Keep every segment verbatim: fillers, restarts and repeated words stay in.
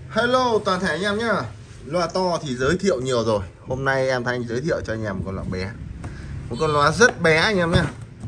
Hello toàn thể anh em nhá. Loa to thì giới thiệu nhiều rồi. Hôm nay em Thanh giới thiệu cho anh em một con loa bé. Một con loa rất bé anh em nhá.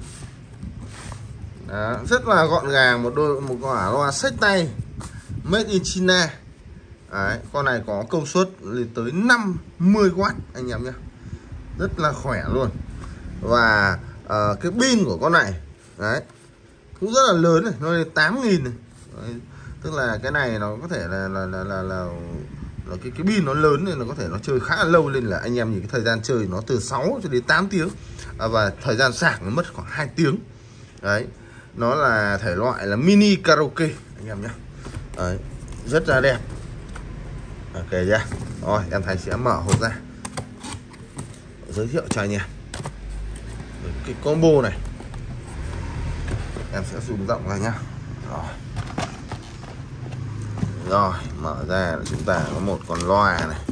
Đó, rất là gọn gàng, một đôi một quả loa xách tay made in China. Đấy, con này có công suất lên tới năm mươi oát anh em nhá. Rất là khỏe luôn. Và uh, cái pin của con này đấy cũng rất là lớn này, nó lên tám nghìn này. Đấy, tức là cái này nó có thể là là là là, là, là cái cái pin nó lớn nên nó có thể nó chơi khá là lâu, nên là anh em nhìn cái thời gian chơi nó từ sáu cho đến tám tiếng, à, và thời gian sạc nó mất khoảng hai tiếng. Đấy, nó là thể loại là mini karaoke anh em nhé. Đấy, rất là đẹp. Ok nhá. Rồi em Thành sẽ mở hộp ra giới thiệu cho anh em cái combo này. Em sẽ zoom rộng ra nhá. Rồi. Rồi, mở ra là chúng ta có một con loa này,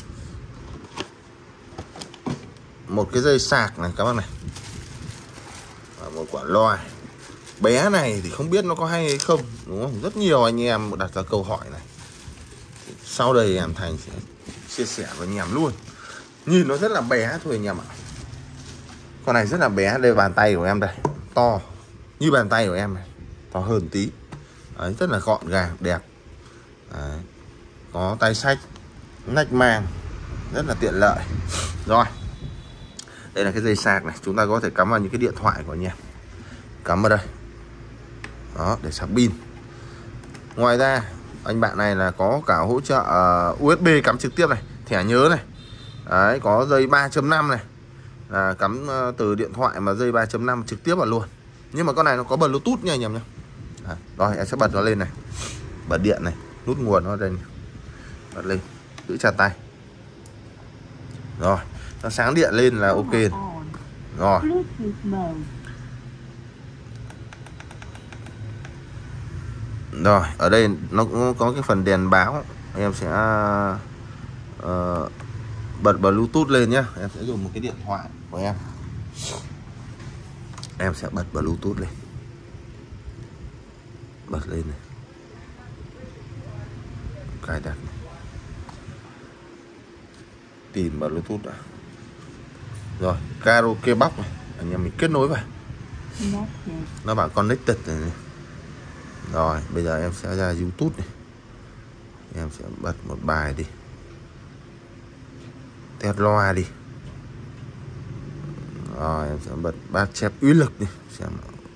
một cái dây sạc này các bác này, và một quả loa. Bé này thì không biết nó có hay hay không, đúng không? Rất nhiều anh em đặt ra câu hỏi này. Sau đây em Thành sẽ chia sẻ với anh em luôn. Nhìn nó rất là bé thôi anh em ạ. Con này rất là bé, đây bàn tay của em đây, to như bàn tay của em này, to hơn tí. Đấy, rất là gọn gàng, đẹp. Đấy, có tay xách, nách mang, rất là tiện lợi. Rồi, đây là cái dây sạc này, chúng ta có thể cắm vào những cái điện thoại của anh em, cắm vào đây đó để sạc pin. Ngoài ra anh bạn này là có cả hỗ trợ uh, u ét bê cắm trực tiếp này, thẻ nhớ này. Đấy, có dây ba chấm năm này, là cắm uh, từ điện thoại mà dây ba chấm năm trực tiếp vào luôn. Nhưng mà con này nó có Bluetooth nha anh em nhé. Đấy, rồi em sẽ bật nó lên này, bật điện này, nút nguồn nó đây này. Bật lên, giữ chặt tay. Rồi, nó sáng điện lên là ok. Rồi. Rồi, ở đây nó cũng có cái phần đèn báo. Em sẽ uh, bật Bluetooth lên nhá. Em sẽ dùng một cái điện thoại của em. Em sẽ bật Bluetooth lên. Bật lên này, cài đặt này. Tìm Bluetooth đã. Rồi, karaoke box này, anh em mình kết nối vào. Nó bảo connected này, này. Rồi, bây giờ em sẽ ra YouTube này. Em sẽ bật một bài đi, test loa đi. Rồi, em sẽ bật bát chép uy lực đi. Xem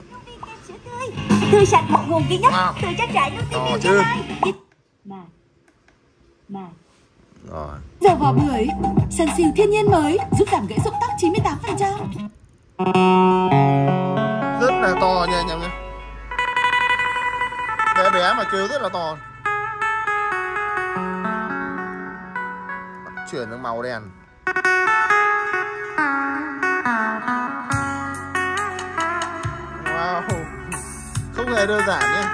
tươi sạch một nguồn duy nhất, wow. Từ trang trại nước tiên chưa? Mà Mà Rồi. Dầu vỏ bưởi Sần Siêu thiên nhiên mới giúp giảm gãy rụng tóc chín mươi tám phần trăm. Rất là to nha anh em nhé. Bé bé mà kêu rất là to. Chuyển sang màu đen. Wow, không hề đơn giản nhé.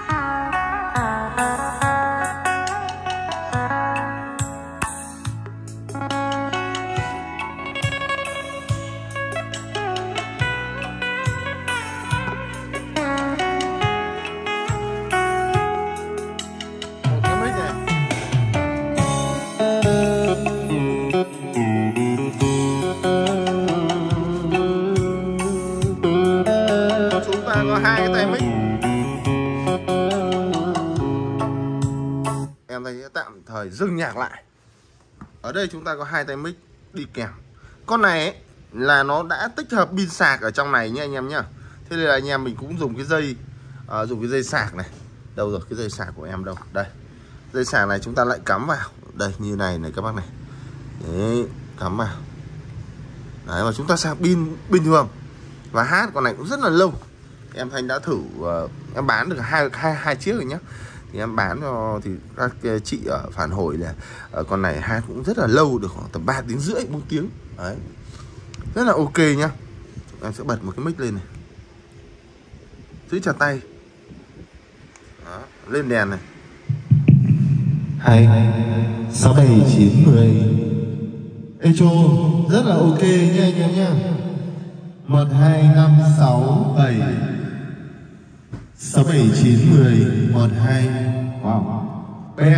Có hai cái tay mic. Em thấy tạm thời dừng nhạc lại. Ở đây chúng ta có hai tay mic đi kèm. Con này ấy, là nó đã tích hợp pin sạc ở trong này nha anh em nhá. Thế nên là anh em mình cũng dùng cái dây uh, dùng cái dây sạc này. Đâu rồi cái dây sạc của em đâu? Đây. Dây sạc này chúng ta lại cắm vào. Đây như này này các bác này. Đấy, cắm vào. Đấy, mà chúng ta sạc pin bình thường. Và hát con này cũng rất là lâu. Em Thanh đã thử, uh, em bán được hai, hai, hai chiếc rồi nhá. Thì em bán cho thì các chị ở phản hồi là uh, con này hát cũng rất là lâu, được khoảng tầm ba tiếng rưỡi, bốn tiếng. Đấy, rất là ok nhá. Em sẽ bật một cái mic lên này, giữ chặt tay. Đó, lên đèn này. Hai, sáu, bảy, chín, mười. Echo rất là ok nha anh em nhá. Một, hai, năm, sáu, bảy, sáu, bảy, chín, mười. Một, hai. Wow. Bé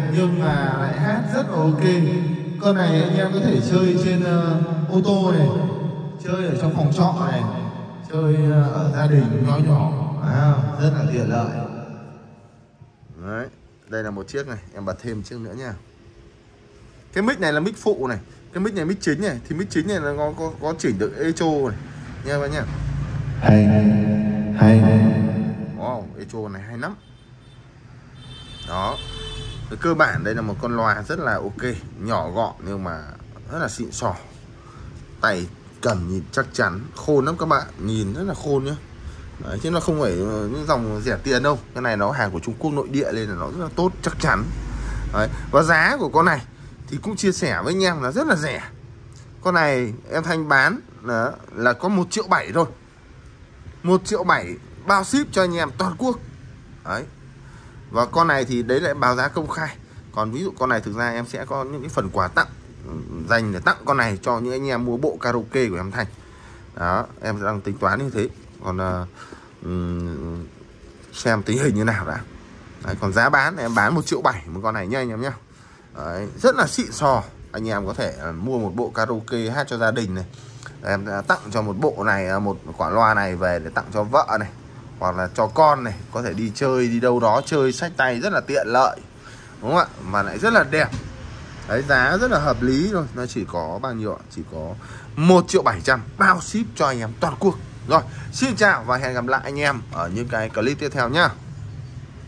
nhưng mà lại hát rất là ok. Con này anh em có thể chơi trên uh, ô tô này, chơi ở trong phòng trọ này, chơi uh, ở gia đình nhỏ nhỏ, à, rất là tiện lợi. Đấy, đây là một chiếc này, em bật thêm chiếc nữa nha. Cái mic này là mic phụ này, cái mic này mic chính này, thì mic chính này nó có có, có chỉnh được echo này nha các bạn nhá. Hay hay. Wow, echo này hay lắm. Đó. Cái cơ bản đây là một con loa rất là ok, nhỏ gọn nhưng mà rất là xịn sò. Tay cầm nhìn chắc chắn, khôn lắm các bạn, nhìn rất là khôn nhá. Đấy, chứ nó không phải những dòng rẻ tiền đâu. Cái này nó hàng của Trung Quốc nội địa nên là nó rất là tốt, chắc chắn. Đấy. Và giá của con này thì cũng chia sẻ với anh em là rất là rẻ. Con này em Thanh bán là, là có một triệu bảy thôi, một triệu bảy bao ship cho anh em toàn quốc. Đấy. Và con này thì đấy là báo giá công khai. Còn ví dụ con này thực ra em sẽ có những cái phần quà tặng dành để tặng con này cho những anh em mua bộ karaoke của em Thanh. Đó, em đang tính toán như thế. Còn uh, um, xem tình hình như nào đã. Đấy, còn giá bán em bán một triệu bảy một con này nha anh em nhé. Đấy, rất là xịn sò. Anh em có thể uh, mua một bộ karaoke hát cho gia đình này. Em uh, tặng cho một bộ này, uh, một quả loa này về để tặng cho vợ này, hoặc là cho con này, có thể đi chơi đi đâu đó chơi xách tay rất là tiện lợi, đúng không ạ, mà lại rất là đẹp. Đấy, giá rất là hợp lý thôi, nó chỉ có bao nhiêu ạ? Chỉ có một triệu bảy trăm bao ship cho anh em toàn quốc. Rồi, xin chào và hẹn gặp lại anh em ở những cái clip tiếp theo nhá.